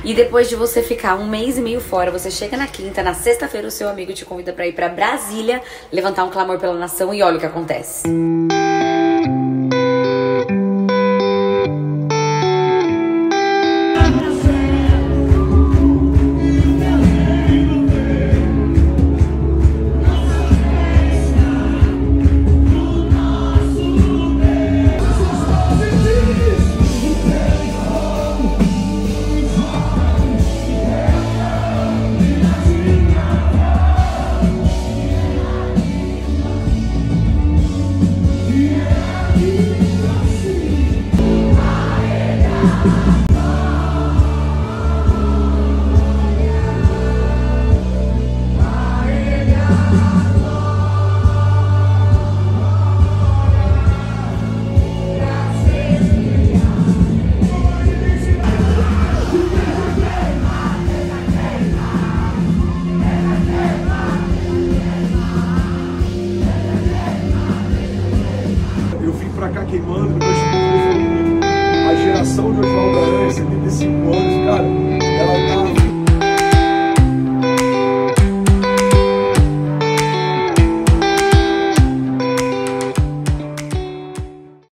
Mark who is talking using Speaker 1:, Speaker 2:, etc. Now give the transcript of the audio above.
Speaker 1: E depois de você ficar um mês e meio fora, você chega na quinta, na sexta-feira o seu amigo te convida pra ir pra Brasília, levantar um clamor pela nação e olha o que acontece.
Speaker 2: Eu vim pra cá queimando.